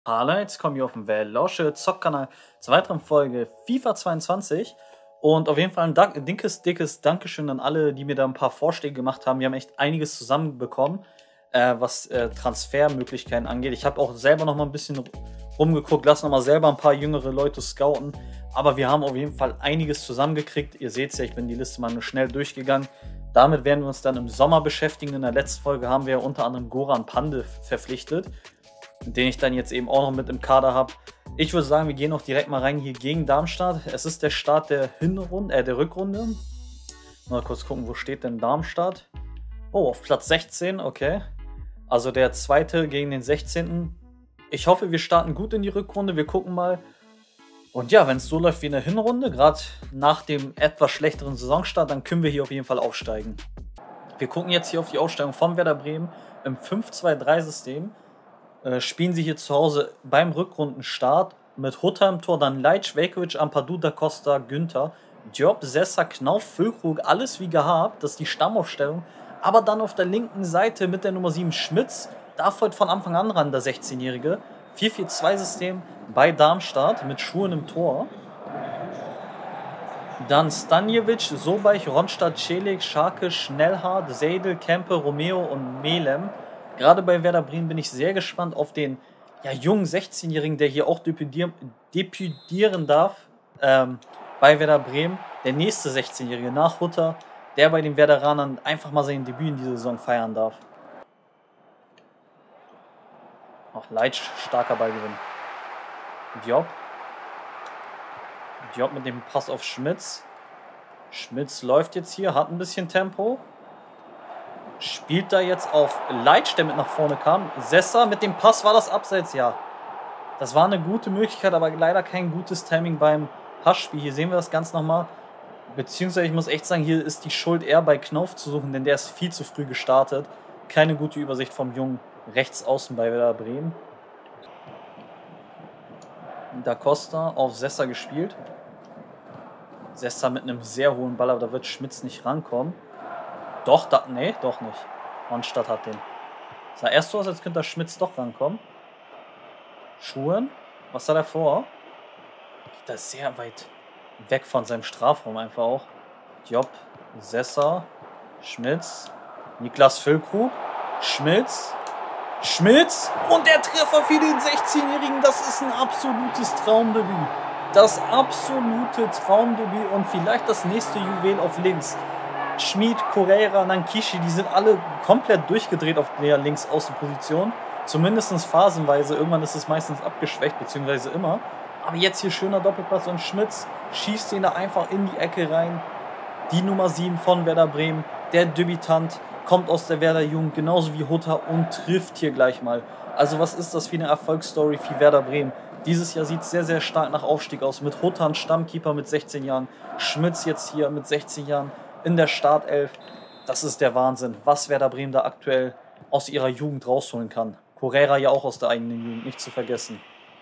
Hallo, jetzt kommen wir auf den Wellosche Zockkanal zur weiteren Folge FIFA 22. Und auf jeden Fall ein dickes Dankeschön an alle, die mir da ein paar Vorschläge gemacht haben. Wir haben echt einiges zusammenbekommen, was Transfermöglichkeiten angeht. Ich habe auch selber noch mal ein bisschen rumgeguckt, lass noch mal selber ein paar jüngere Leute scouten. Aber wir haben auf jeden Fall einiges zusammengekriegt. Ihr seht ja, ich bin die Liste mal nur schnell durchgegangen. Damit werden wir uns dann im Sommer beschäftigen. In der letzten Folge haben wir ja unter anderem Goran Pandev verpflichtet, den ich dann jetzt eben auch noch mit im Kader habe. Ich würde sagen, wir gehen auch direkt mal rein hier gegen Darmstadt. Es ist der Start der der Rückrunde. Mal kurz gucken, wo steht denn Darmstadt? Oh, auf Platz 16, okay. Also der zweite gegen den 16. Ich hoffe, wir starten gut in die Rückrunde. Wir gucken mal. Und ja, wenn es so läuft wie in der Hinrunde, gerade nach dem etwas schlechteren Saisonstart, dann können wir hier auf jeden Fall aufsteigen. Wir gucken jetzt hier auf die Aufstellung von Werder Bremen im 5-2-3-System. Spielen sie hier zu Hause beim Rückrundenstart mit Hutter im Tor, dann Leitsch, Veljkovic, Ampadu, Da Costa, Günther, Diop, Sessa, Knauf, Füllkrug, alles wie gehabt, das ist die Stammaufstellung. Aber dann auf der linken Seite mit der Nummer 7 Schmitz, darf heute von Anfang an ran, der 16-Jährige. 4-4-2-System bei Darmstadt mit Schuhen im Tor. Dann Stanjevic, Sobeich, Ronstadt, Celik, Scharke, Schnellhardt, Seidel, Kempe, Romeo und Melem. Gerade bei Werder Bremen bin ich sehr gespannt auf den jungen 16-Jährigen, der hier auch debütieren darf bei Werder Bremen. Der nächste 16-Jährige nach Hutter, der bei den Werderanern einfach mal sein Debüt in dieser Saison feiern darf. Auch Leitsch, starker Ballgewinn. Diop. Diop mit dem Pass auf Schmitz. Schmitz läuft jetzt hier, hat ein bisschen Tempo. Spielt da jetzt auf Leitsch, der mit nach vorne kam. Sessa mit dem Pass, war das Abseits? Ja. Das war eine gute Möglichkeit, aber leider kein gutes Timing beim Passspiel. Hier sehen wir das Ganze nochmal. Beziehungsweise ich muss echt sagen, hier ist die Schuld eher bei Knauf zu suchen, denn der ist viel zu früh gestartet. Keine gute Übersicht vom Jungen rechts außen bei Werder Bremen. Da Costa auf Sessa gespielt. Sessa mit einem sehr hohen Ball, aber da wird Schmitz nicht rankommen. Doch, nee, doch nicht. Ronstadt hat den. Sah erst so aus, als könnte der Schmitz doch rankommen. Schuhen. Was hat er vor? Geht da sehr weit weg von seinem Strafraum einfach auch. Diop, Sessa, Schmitz, Niklas Füllkrug, Schmitz, und der Treffer für den 16-Jährigen, das ist ein absolutes Traumdebüt. Das absolute Traumdebüt und vielleicht das nächste Juwel auf links. Schmid, Correira, Nankishi, die sind alle komplett durchgedreht auf der Linksaußenposition. Zumindest phasenweise. Irgendwann ist es meistens abgeschwächt, beziehungsweise immer. Aber jetzt hier schöner Doppelpass und Schmitz schießt den da einfach in die Ecke rein. Die Nummer 7 von Werder Bremen, der Debütant, kommt aus der Werder Jugend, genauso wie Hutter und trifft hier gleich mal. Also was ist das für eine Erfolgsstory für Werder Bremen? Dieses Jahr sieht es sehr, sehr stark nach Aufstieg aus. Mit Hutter, ein Stammkeeper mit 16 Jahren, Schmitz jetzt hier mit 16 Jahren in der Startelf. Das ist der Wahnsinn, was Werder Bremen da aktuell aus ihrer Jugend rausholen kann. Correira ja auch aus der eigenen Jugend, nicht zu vergessen.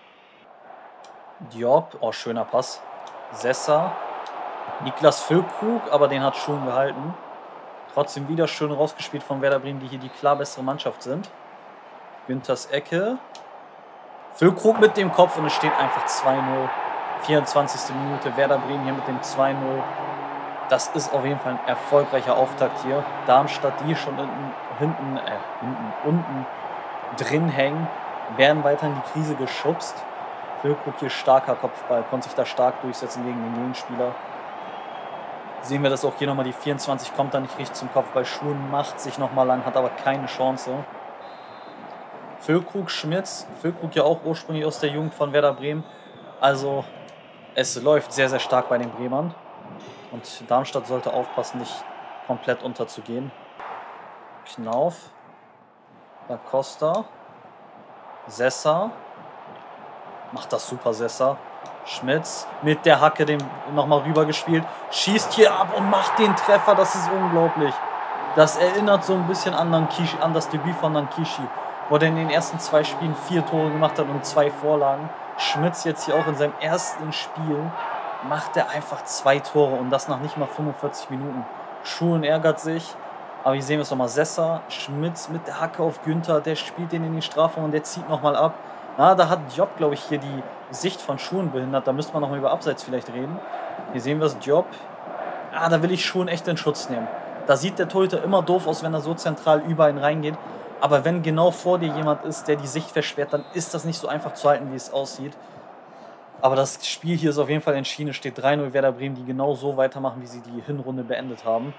Diop, oh, schöner Pass. Sessa, Niklas Füllkrug, aber den hat schon gehalten. Trotzdem wieder schön rausgespielt von Werder Bremen, die hier die klar bessere Mannschaft sind. Günthers Ecke. Füllkrug mit dem Kopf und es steht einfach 2-0. 24. Minute, Werder Bremen hier mit dem 2-0. Das ist auf jeden Fall ein erfolgreicher Auftakt hier. Darmstadt, die schon unten drin hängen, werden weiter in die Krise geschubst. Füllkrug hier starker Kopfball, konnte sich da stark durchsetzen gegen den Gegenspieler. Sehen wir das auch hier nochmal, die 24 kommt da nicht richtig zum Kopfball. Schuhen macht sich nochmal lang, hat aber keine Chance. Füllkrug, Schmitz, Füllkrug ja auch ursprünglich aus der Jugend von Werder Bremen. Also es läuft sehr, sehr stark bei den Bremern. Und Darmstadt sollte aufpassen, nicht komplett unterzugehen. Knauf, Da Costa, Sessa, macht das super, Sessa. Schmitz mit der Hacke den nochmal rüber gespielt, schießt hier ab und macht den Treffer, das ist unglaublich. Das erinnert so ein bisschen an Nankishi, an das Debüt von Nankishi, wo er in den ersten 2 Spielen 4 Tore gemacht hat und 2 Vorlagen. Schmitz jetzt hier auch in seinem ersten Spiel macht er einfach 2 Tore und das nach nicht mal 45 Minuten. Schuhen ärgert sich, aber hier sehen wir es nochmal. Sessa, Schmitz mit der Hacke auf Günther, der spielt den in den Strafraum und der zieht nochmal ab. Ah, da hat Diop, glaube ich, hier die Sicht von Schuhen behindert. Da müsste man nochmal über Abseits vielleicht reden. Hier sehen wir es, Diop. Ah, da will ich Schuhen echt in Schutz nehmen. Da sieht der Torhüter immer doof aus, wenn er so zentral über ihn reingeht. Aber wenn genau vor dir jemand ist, der die Sicht versperrt, dann ist das nicht so einfach zu halten, wie es aussieht. Aber das Spiel hier ist auf jeden Fall entschieden. Es steht 3-0 Werder Bremen, die genau so weitermachen, wie sie die Hinrunde beendet haben.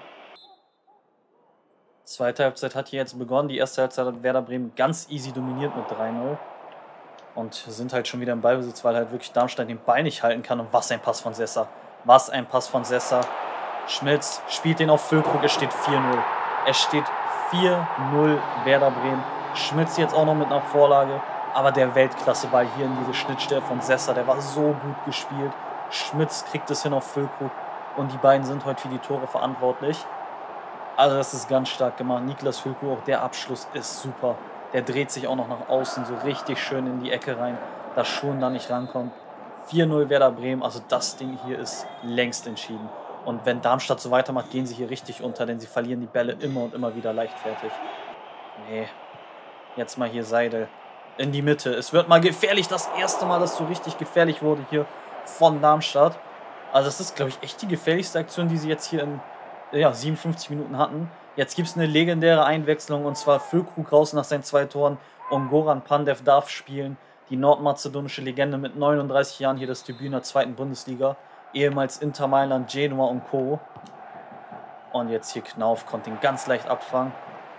Zweite Halbzeit hat hier jetzt begonnen. Die erste Halbzeit hat Werder Bremen ganz easy dominiert mit 3-0. Und sind halt schon wieder im Ballbesitz, weil halt wirklich Darmstadt den Ball nicht halten kann. Und was ein Pass von Sessa. Was ein Pass von Sessa. Schmitz spielt den auf Füllkrug. Es steht 4-0. Es steht 4-0 Werder Bremen. Schmitz jetzt auch noch mit einer Vorlage. Aber der Weltklasseball hier in diese Schnittstelle von Sessa, der war so gut gespielt. Schmitz kriegt es hin auf Füllkrug. Und die beiden sind heute für die Tore verantwortlich. Also das ist ganz stark gemacht. Niklas Füllkrug, auch der Abschluss ist super. Der dreht sich auch noch nach außen so richtig schön in die Ecke rein, dass Schuhen da nicht rankommt. 4-0 Werder Bremen, also das Ding hier ist längst entschieden. Und wenn Darmstadt so weitermacht, gehen sie hier richtig unter, denn sie verlieren die Bälle immer und immer wieder leichtfertig. Nee, jetzt mal hier Seidel in die Mitte. Es wird mal gefährlich, das erste Mal, dass so richtig gefährlich wurde hier von Darmstadt. Also das ist, glaube ich, echt die gefährlichste Aktion, die sie jetzt hier in 57 Minuten hatten. Jetzt gibt es eine legendäre Einwechslung, und zwar Füllkrug raus nach seinen 2 Toren und Goran Pandev darf spielen. Die nordmazedonische Legende mit 39 Jahren, hier das Debüt in der 2. Bundesliga. Ehemals Inter Mailand, Genua und Co. Und jetzt hier Knauf, konnte ihn ganz leicht abfangen.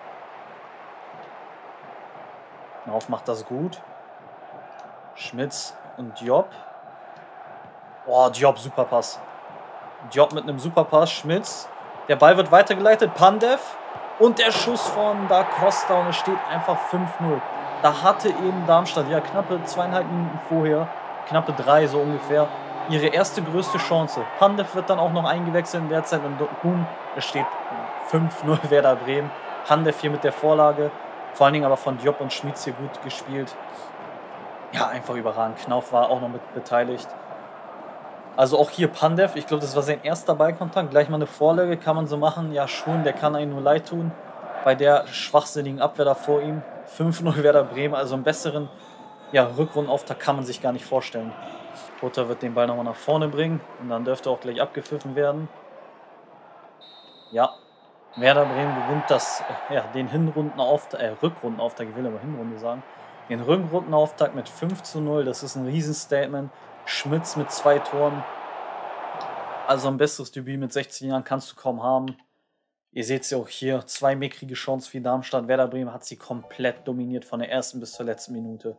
Knauf macht das gut. Schmitz und Diop. Oh, Diop, super Pass. Diop mit einem super Pass, Schmitz. Der Ball wird weitergeleitet, Pandev und der Schuss von Da Costa und es steht einfach 5-0. Da hatte eben Darmstadt, ja knappe 2,5 Minuten vorher, knappe 3 so ungefähr, ihre erste größte Chance. Pandev wird dann auch noch eingewechselt in der Zeit und boom, es steht 5-0 Werder Bremen. Pandev hier mit der Vorlage, vor allen Dingen aber von Diop und Schmitz hier gut gespielt. Ja, einfach überragend. Knauf war auch noch mit beteiligt. Also auch hier Pandev, ich glaube, das war sein erster Ballkontakt. Gleich mal eine Vorlage, kann man so machen. Ja, schon, der kann einem nur leid tun. Bei der schwachsinnigen Abwehr da vor ihm. 5-0 Werder Bremen, also einen besseren Rückrundenauftakt kann man sich gar nicht vorstellen. Hutter wird den Ball nochmal nach vorne bringen und dann dürfte auch gleich abgepfiffen werden. Ja, Werder Bremen gewinnt den Rückrundenauftakt, ich will aber Hinrunde sagen. Den Rückrundenauftakt mit 5-0, das ist ein Riesenstatement. Schmitz mit 2 Toren. Also ein besseres Debüt mit 16 Jahren kannst du kaum haben. Ihr seht es ja auch hier, 2 mickrige Chancen für Darmstadt. Werder Bremen hat sie komplett dominiert von der ersten bis zur letzten Minute.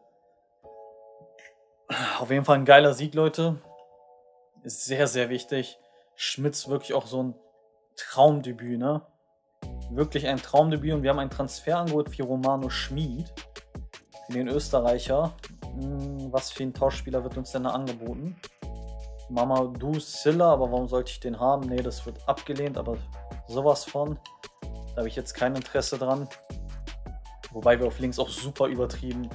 Auf jeden Fall ein geiler Sieg, Leute. Ist sehr, sehr wichtig. Schmitz wirklich auch so ein Traumdebüt, ne? Wirklich ein Traumdebüt und wir haben ein Transferangebot für Romano Schmid, für den Österreicher. Was für ein Tauschspieler wird uns denn da angeboten? Mamadou Silla, aber warum sollte ich den haben? Ne, das wird abgelehnt, aber sowas von. Da habe ich jetzt kein Interesse dran. Wobei wir auf links auch super übertrieben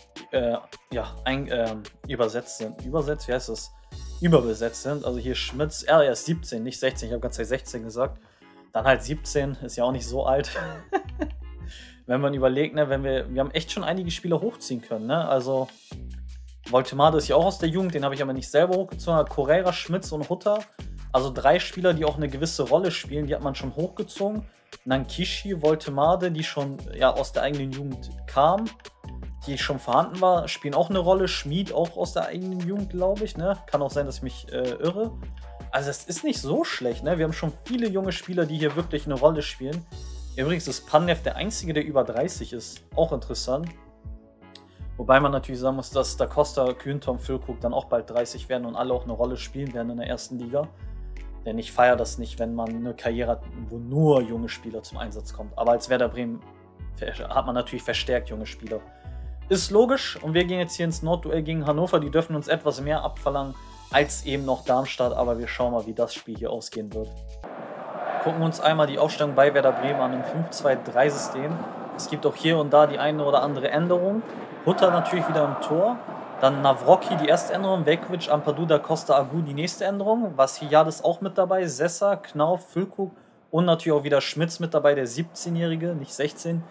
übersetzt sind. Übersetzt, wie heißt das? Überbesetzt sind. Also hier Schmitz, er ist 17, nicht 16. Ich habe ganz 16 gesagt. Dann halt 17, ist ja auch nicht so alt. Wenn man überlegt, ne, wir haben echt schon einige Spieler hochziehen können, ne? Also Voltemade ist ja auch aus der Jugend, den habe ich aber nicht selber hochgezogen. Correira, Schmitz und Hutter. Also 3 Spieler, die auch eine gewisse Rolle spielen, die hat man schon hochgezogen. Nankishi, Voltemade, die schon aus der eigenen Jugend kamen, die schon vorhanden war, spielen auch eine Rolle. Schmid auch aus der eigenen Jugend, glaube ich, ne? Kann auch sein, dass ich mich irre. Also es ist nicht so schlecht, ne? Wir haben schon viele junge Spieler, die hier wirklich eine Rolle spielen. Übrigens ist Pandev der Einzige, der über 30 ist. Auch interessant. Wobei man natürlich sagen muss, dass Da Costa, Kühntom, Füllkrug dann auch bald 30 werden und alle auch eine Rolle spielen werden in der ersten Liga. Denn ich feiere das nicht, wenn man eine Karriere hat, wo nur junge Spieler zum Einsatz kommen. Aber als Werder Bremen hat man natürlich verstärkt junge Spieler. Ist logisch und wir gehen jetzt hier ins Nordduell gegen Hannover. Die dürfen uns etwas mehr abverlangen als eben noch Darmstadt. Aber wir schauen mal, wie das Spiel hier ausgehen wird. Gucken wir uns einmal die Aufstellung bei Werder Bremen an im 5-2-3-System. Es gibt auch hier und da die eine oder andere Änderung. Hutter natürlich wieder im Tor. Dann Nawrocki die erste Änderung. Vekovic, Ampadu, Da Costa, Agu die nächste Änderung. Vassiliadis auch mit dabei. Sessa, Knauf, Füllkrug und natürlich auch wieder Schmitz mit dabei, der 17-Jährige, nicht 16.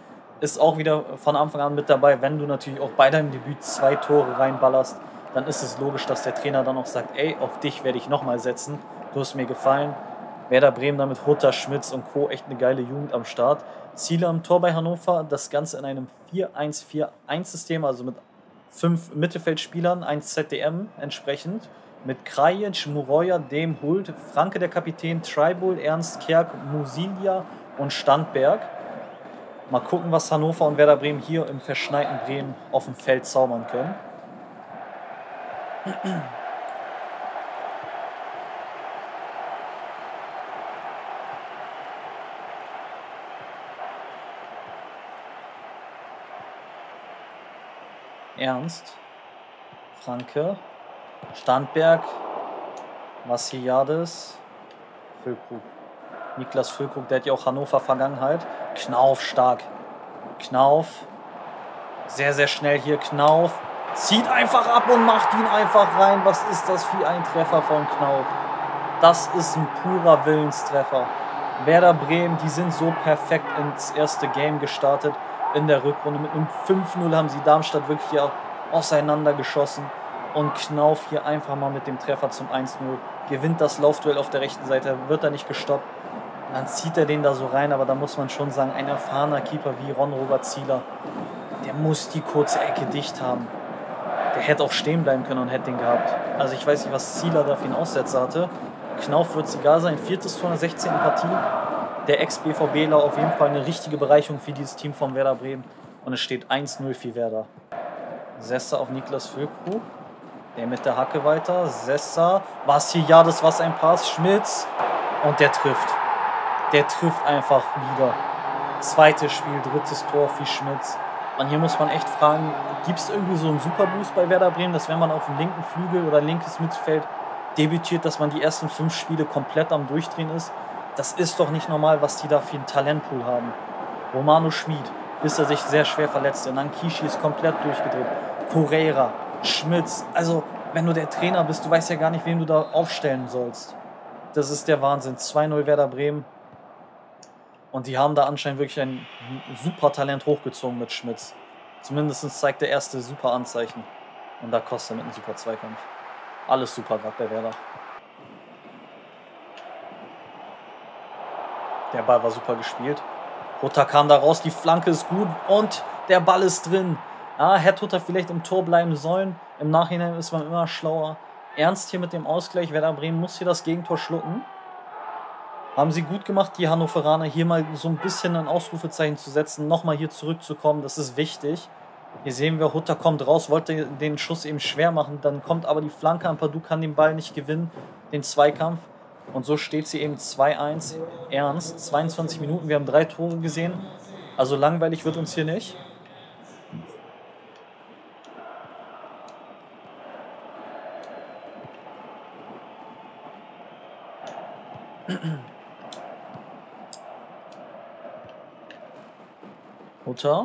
ist auch wieder von Anfang an mit dabei. Wenn du natürlich auch bei deinem Debüt 2 Tore reinballerst, dann ist es logisch, dass der Trainer dann auch sagt, ey, auf dich werde ich nochmal setzen. Du hast mir gefallen. Werder Bremen damit Hutter, Schmitz und Co. echt eine geile Jugend am Start. Ziele am Tor bei Hannover, das Ganze in einem 4-1-4-1-System, also mit 5 Mittelfeldspielern, 1 ZDM entsprechend. Mit Krajic, Muroya, Dem, Hult, Franke der Kapitän, Treibol, Ernst, Kerk, Musilia und Standberg. Mal gucken, was Hannover und Werder Bremen hier im verschneiten Bremen auf dem Feld zaubern können. Ernst, Franke, Standberg, Vassiliades, Füllkrug. Niklas Füllkrug, der hat ja auch Hannover Vergangenheit. Knauf stark. Knauf. Sehr, sehr schnell hier Knauf. Zieht einfach ab und macht ihn einfach rein. Was ist das für ein Treffer von Knauf? Das ist ein purer Willenstreffer. Werder Bremen, die sind so perfekt ins erste Game gestartet in der Rückrunde. Mit einem 5-0 haben sie Darmstadt wirklich hier auseinandergeschossen. Und Knauf hier einfach mal mit dem Treffer zum 1-0. Gewinnt das Laufduell auf der rechten Seite, wird er nicht gestoppt. Dann zieht er den da so rein, aber da muss man schon sagen, ein erfahrener Keeper wie Ron-Robert Zieler, der muss die kurze Ecke dicht haben. Der hätte auch stehen bleiben können und hätte den gehabt. Also ich weiß nicht, was Zieler da für einen Aussetzer hatte. Knauf wird es egal sein, 4. Tor in der 16. Partie. Der Ex-BVBler auf jeden Fall eine richtige Bereicherung für dieses Team von Werder Bremen. Und es steht 1-0 für Werder. Sessa auf Niklas Füllkrug. Der mit der Hacke weiter. Sessa. Vassiliades, was ein Pass. Schmitz. Und der trifft. Der trifft einfach wieder. Zweites Spiel, 3. Tor für Schmitz. Und hier muss man echt fragen, gibt es irgendwie so einen Superboost bei Werder Bremen, dass wenn man auf dem linken Flügel oder linkes Mittelfeld debütiert, dass man die ersten 5 Spiele komplett am Durchdrehen ist? Das ist doch nicht normal, was die da für einen Talentpool haben. Romano Schmid, bis er sich sehr schwer verletzte. Nankishi ist komplett durchgedreht. Correira, Schmitz. Also, wenn du der Trainer bist, du weißt ja gar nicht, wen du da aufstellen sollst. Das ist der Wahnsinn. 2-0 Werder Bremen. Und die haben da anscheinend wirklich ein super Talent hochgezogen mit Schmitz. Zumindest zeigt der erste super Anzeichen. Und da kostet mit einem super Zweikampf. Alles super gerade bei Werder. Der Ball war super gespielt. Hutter kam da raus, die Flanke ist gut und der Ball ist drin. Ja, hätte Hutter vielleicht im Tor bleiben sollen. Im Nachhinein ist man immer schlauer. Ernst hier mit dem Ausgleich. Werder Bremen muss hier das Gegentor schlucken. Haben sie gut gemacht, die Hannoveraner, hier mal so ein bisschen ein Ausrufezeichen zu setzen, nochmal hier zurückzukommen, das ist wichtig. Hier sehen wir, Hutter kommt raus, wollte den Schuss eben schwer machen, dann kommt aber die Flanke, Ampadu kann den Ball nicht gewinnen, den Zweikampf. Und so steht sie eben 2-1, Ernst, 22 Minuten, wir haben 3 Tore gesehen, also langweilig wird uns hier nicht. Hutter.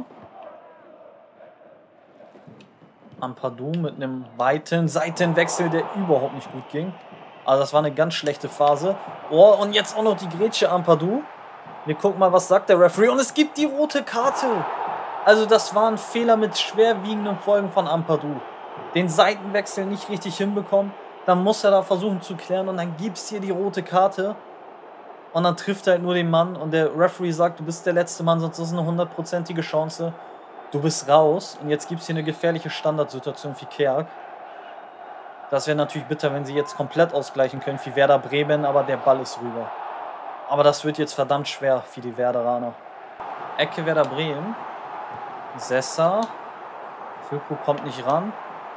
Ampadu mit einem weiten Seitenwechsel, der überhaupt nicht gut ging. Also das war eine ganz schlechte Phase. Oh, und jetzt auch noch die Grätsche Ampadu. Wir gucken mal, was sagt der Referee. Und es gibt die rote Karte. Also das war ein Fehler mit schwerwiegenden Folgen von Ampadu. Den Seitenwechsel nicht richtig hinbekommen. Dann muss er da versuchen zu klären und dann gibt es hier die rote Karte. Und dann trifft er halt nur den Mann und der Referee sagt, du bist der letzte Mann, sonst ist es eine 100%ige Chance. Du bist raus und jetzt gibt es hier eine gefährliche Standardsituation für Kerk. Das wäre natürlich bitter, wenn sie jetzt komplett ausgleichen können für Werder Bremen, aber der Ball ist rüber. Aber das wird jetzt verdammt schwer für die Werderaner. Ecke Werder Bremen. Sessa. Füllkrug kommt nicht ran.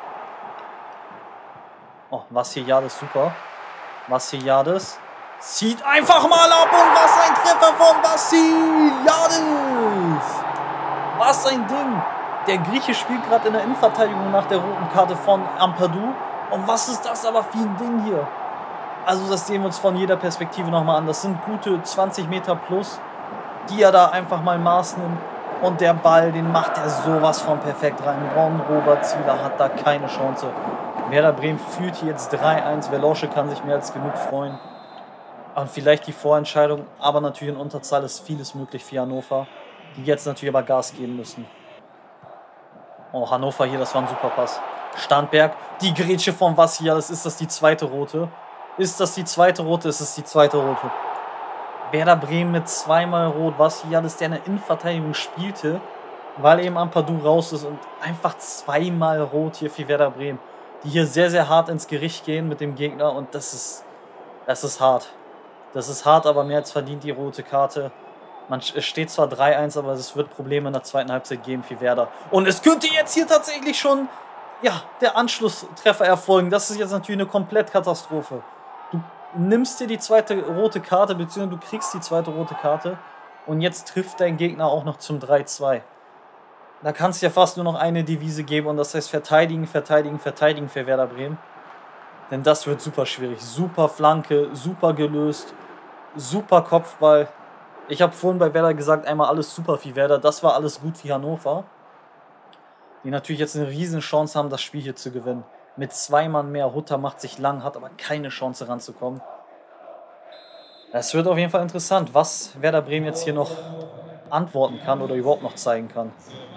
Oh, Vassiliades super. Vassiliades. Zieht einfach mal ab und was ein Treffer von Vassiliades! Was ein Ding! Der Grieche spielt gerade in der Innenverteidigung nach der roten Karte von Ampadu. Und was ist das aber für ein Ding hier? Also das sehen wir uns von jeder Perspektive nochmal an. Das sind gute 20 Meter plus, die er da einfach mal Maß nimmt. Und der Ball, den macht er sowas von perfekt rein. Ron-Robert Zieler hat da keine Chance. Werder Bremen führt hier jetzt 3-1. Velosche kann sich mehr als genug freuen. Und vielleicht die Vorentscheidung, aber natürlich in Unterzahl ist vieles möglich für Hannover. die jetzt natürlich aber Gas geben müssen. Oh, Hannover hier, das war ein super Pass. Standberg, die Grätsche von Vassialis, ist das die zweite rote? Ist das die zweite rote? Ist es die zweite rote? Werder Bremen mit zweimal rot, Vassialis, der in der Innenverteidigung spielte, weil eben Ampadu raus ist und einfach zweimal rot hier für Werder Bremen, die hier sehr, sehr hart ins Gericht gehen mit dem Gegner und das ist hart. Das ist hart, aber mehr als verdient die rote Karte. Es steht zwar 3-1, aber es wird Probleme in der zweiten Halbzeit geben für Werder. Und es könnte jetzt hier tatsächlich schon, ja, der Anschlusstreffer erfolgen. Das ist jetzt natürlich eine Komplettkatastrophe. Du nimmst dir die zweite rote Karte, beziehungsweise du kriegst die zweite rote Karte und jetzt trifft dein Gegner auch noch zum 3-2. Da kann es ja fast nur noch eine Devise geben und das heißt verteidigen, verteidigen, verteidigen für Werder Bremen. Denn das wird super schwierig. Super Flanke, super gelöst, super Kopfball. Ich habe vorhin bei Werder gesagt, einmal alles super für Werder. Das war alles gut für Hannover. Die natürlich jetzt eine riesen Chance haben, das Spiel hier zu gewinnen. Mit 2 Mann mehr. Hutter macht sich lang, hat aber keine Chance ranzukommen. Es wird auf jeden Fall interessant, was Werder Bremen jetzt hier noch antworten kann oder überhaupt noch zeigen kann.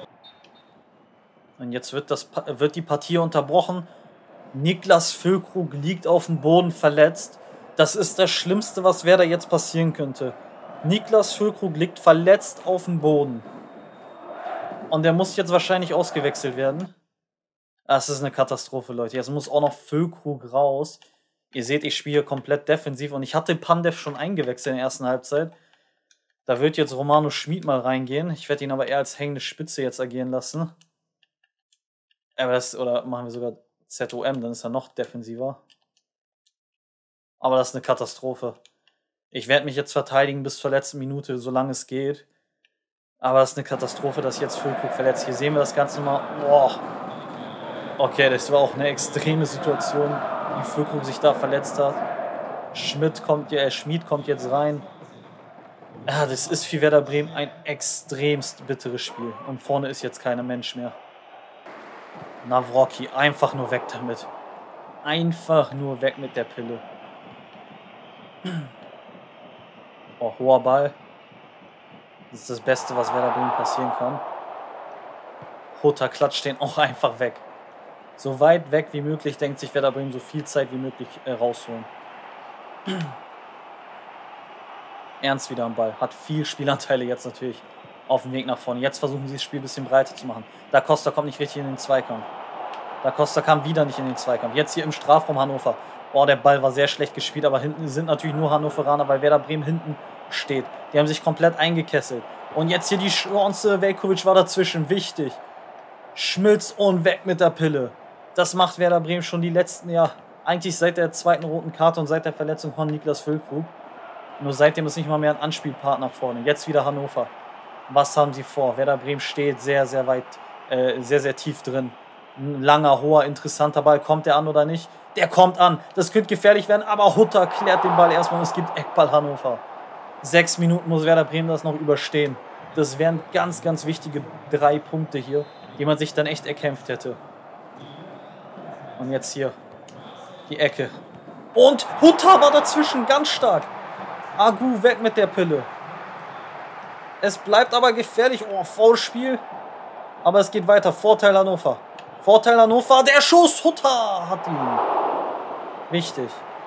Und jetzt wird die Partie unterbrochen. Niklas Füllkrug liegt auf dem Boden verletzt. Das ist das Schlimmste, was Werder jetzt passieren könnte. Niklas Füllkrug liegt verletzt auf dem Boden. Und der muss jetzt wahrscheinlich ausgewechselt werden. Das ist eine Katastrophe, Leute. Jetzt muss auch noch Füllkrug raus. Ihr seht, ich spiele komplett defensiv. Und ich hatte Pandev schon eingewechselt in der ersten Halbzeit. Da wird jetzt Romano Schmid mal reingehen. Ich werde ihn aber eher als hängende Spitze jetzt agieren lassen. Oder machen wir sogar ZOM, dann ist er noch defensiver. Aber das ist eine Katastrophe. Ich werde mich jetzt verteidigen bis zur letzten Minute, solange es geht. Aber das ist eine Katastrophe, dass jetzt Füllkrug verletzt. Hier sehen wir das Ganze mal. Boah. Okay, das war auch eine extreme Situation, wie Füllkrug sich da verletzt hat. Schmid kommt jetzt rein. Ja, das ist für Werder Bremen ein extremst bitteres Spiel. Und vorne ist jetzt kein Mensch mehr. Nawrocki, einfach nur weg damit. Einfach nur weg mit der Pille. Oh, hoher Ball. Das ist das Beste, was Werder Bremen passieren kann. Hutter klatscht den auch einfach weg. So weit weg wie möglich, denkt sich Werder Bremen, so viel Zeit wie möglich rausholen. Ernst wieder am Ball. Hat viel Spielanteile jetzt natürlich auf dem Weg nach vorne. Jetzt versuchen sie das Spiel ein bisschen breiter zu machen. Da Costa kommt nicht richtig in den Zweikampf. Da Costa kam wieder nicht in den Zweikampf. Jetzt hier im Strafraum Hannover. Oh, der Ball war sehr schlecht gespielt, aber hinten sind natürlich nur Hannoveraner, weil Werder Bremen hinten steht. Die haben sich komplett eingekesselt. Und jetzt hier die Chance, Veljkovic war dazwischen, wichtig. Schmitz und weg mit der Pille. Das macht Werder Bremen schon die letzten, ja, eigentlich seit der zweiten roten Karte und seit der Verletzung von Niklas Füllkrug. Nur seitdem ist nicht mal mehr ein Anspielpartner vorne. Jetzt wieder Hannover. Was haben sie vor? Werder Bremen steht sehr, sehr weit, sehr, sehr tief drin. Ein langer, hoher, interessanter Ball. Kommt der an oder nicht? Der kommt an. Das könnte gefährlich werden, aber Hutter klärt den Ball erstmal und es gibt Eckball Hannover. 6 Minuten muss Werder Bremen das noch überstehen. Das wären ganz, ganz wichtige 3 Punkte hier, die man sich dann echt erkämpft hätte. Und jetzt hier die Ecke. Und Hutter war dazwischen, ganz stark. Agu weg mit der Pille. Es bleibt aber gefährlich. Oh, Foulspiel. Aber es geht weiter. Vorteil Hannover. Vorteil Hannover. Der Schuss. Hutter hat ihn. Wichtig.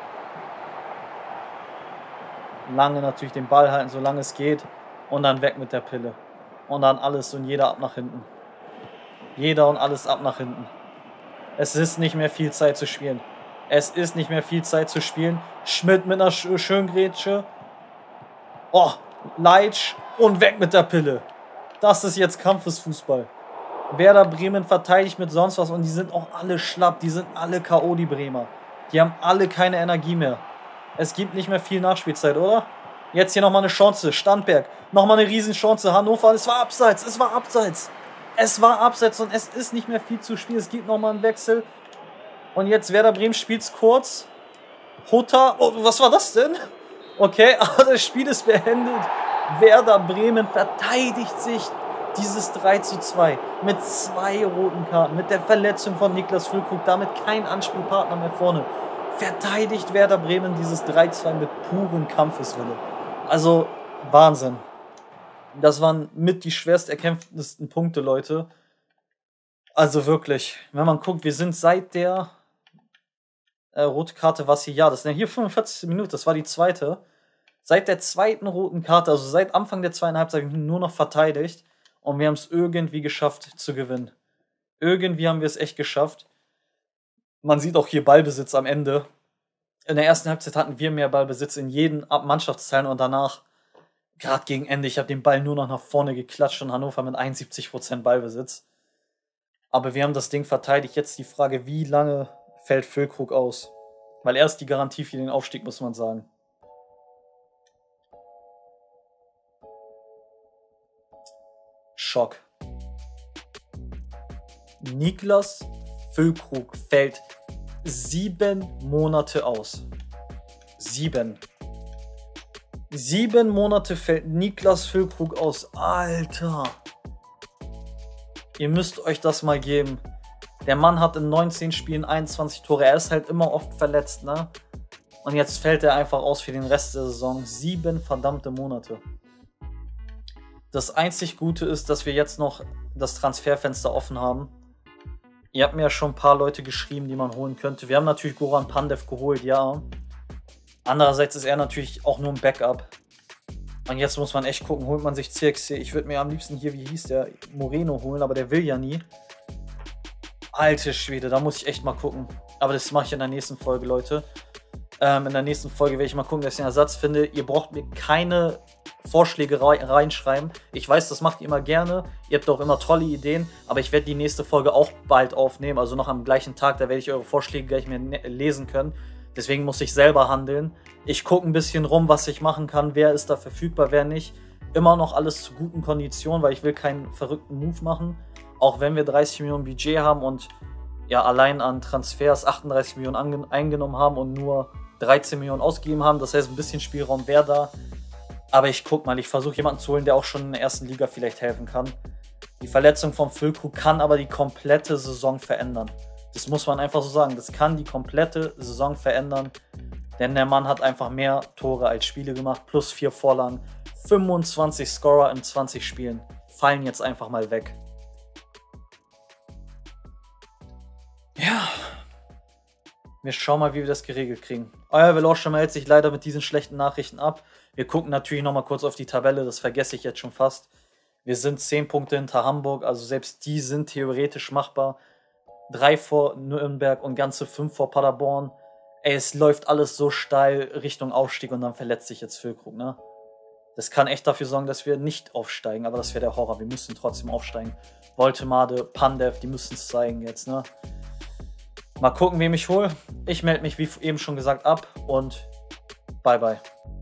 Lange natürlich den Ball halten, solange es geht. Und dann weg mit der Pille. Und dann alles und jeder ab nach hinten. Jeder und alles ab nach hinten. Es ist nicht mehr viel Zeit zu spielen. Es ist nicht mehr viel Zeit zu spielen. Schmidt mit einer schönen Grätsche. Oh, Leitsch und weg mit der Pille. Das ist jetzt Kampfesfußball. Werder Bremen verteidigt mit sonst was und die sind auch alle schlapp. Die sind alle K.O., die Bremer. Die haben alle keine Energie mehr. Es gibt nicht mehr viel Nachspielzeit, oder? Jetzt hier nochmal eine Chance. Standberg. Nochmal eine Riesenchance. Hannover. Es war abseits. Es war abseits. Es war abseits und es ist nicht mehr viel zu spielen. Es gibt nochmal einen Wechsel. Und jetzt Werder Bremen spielt es kurz. Hutter. Oh, was war das denn? Okay, aber das Spiel ist beendet. Werder Bremen verteidigt sich dieses 3:2 mit 2 roten Karten, mit der Verletzung von Niklas Füllkrug, damit kein Anspielpartner mehr vorne. Verteidigt Werder Bremen dieses 3:2 mit purem Kampfeswille. Also Wahnsinn. Das waren mit die schwerst erkämpftesten Punkte, Leute. Also wirklich, wenn man guckt, wir sind seit der rote Karte, was hier, ja, das ist ja hier 45. Minute, das war die zweite. Seit der zweiten roten Karte, also seit Anfang der zweiten Halbzeit, nur noch verteidigt. Und wir haben es irgendwie geschafft zu gewinnen. Irgendwie haben wir es echt geschafft. Man sieht auch hier Ballbesitz am Ende. In der ersten Halbzeit hatten wir mehr Ballbesitz in jeden Mannschaftsteilen und danach, gerade gegen Ende, ich habe den Ball nur noch nach vorne geklatscht und Hannover mit 71% Ballbesitz. Aber wir haben das Ding verteidigt. Jetzt die Frage, wie lange fällt Füllkrug aus? Weil er ist die Garantie für den Aufstieg, muss man sagen. Schock. Niklas Füllkrug fällt 7 Monate aus. 7 Monate fällt Niklas Füllkrug aus. Alter. Ihr müsst euch das mal geben. Der Mann hat in 19 Spielen 21 Tore. Er ist halt immer oft verletzt, ne? Und jetzt fällt er einfach aus für den Rest der Saison. 7 verdammte Monate. Das einzig Gute ist, dass wir jetzt noch das Transferfenster offen haben. Ihr habt mir ja schon ein paar Leute geschrieben, die man holen könnte. Wir haben natürlich Goran Pandev geholt, ja. Andererseits ist er natürlich auch nur ein Backup. Und jetzt muss man echt gucken, holt man sich CXC. Ich würde mir am liebsten hier, wie hieß der, Moreno holen, aber der will ja nie. Alte Schwede, da muss ich echt mal gucken. Aber das mache ich in der nächsten Folge, Leute. In der nächsten Folge werde ich mal gucken, dass ich einen Ersatz finde. Ihr braucht mir keine Vorschläge reinschreiben. Ich weiß, das macht ihr immer gerne. Ihr habt auch immer tolle Ideen. Aber ich werde die nächste Folge auch bald aufnehmen. Also noch am gleichen Tag. Da werde ich eure Vorschläge gleich mehr lesen können. Deswegen muss ich selber handeln. Ich gucke ein bisschen rum, was ich machen kann. Wer ist da verfügbar, wer nicht. Immer noch alles zu guten Konditionen, weil ich will keinen verrückten Move machen. Auch wenn wir 30 Millionen Budget haben und ja allein an Transfers 38 Millionen eingenommen haben und nur 13 Millionen ausgegeben haben. Das heißt, ein bisschen Spielraum wäre da. Aber ich guck mal, ich versuche jemanden zu holen, der auch schon in der ersten Liga vielleicht helfen kann. Die Verletzung von Füllkrug kann aber die komplette Saison verändern. Das muss man einfach so sagen. Das kann die komplette Saison verändern. Denn der Mann hat einfach mehr Tore als Spiele gemacht. Plus 4 Vorlagen. 25 Scorer in 20 Spielen. Fallen jetzt einfach mal weg. Ja. Wir schauen mal, wie wir das geregelt kriegen. Euer Veloce meldet sich leider mit diesen schlechten Nachrichten ab. Wir gucken natürlich nochmal kurz auf die Tabelle. Das vergesse ich jetzt schon fast. Wir sind 10 Punkte hinter Hamburg. Also selbst die sind theoretisch machbar. 3 vor Nürnberg und ganze 5 vor Paderborn. Ey, es läuft alles so steil Richtung Aufstieg und dann verletzt sich jetzt Füllkrug, ne? Das kann echt dafür sorgen, dass wir nicht aufsteigen, aber das wäre der Horror. Wir müssen trotzdem aufsteigen. Woltemade, Pandev, die müssen es zeigen jetzt, ne? Mal gucken, wem ich hole. Ich melde mich, wie eben schon gesagt, ab und bye bye.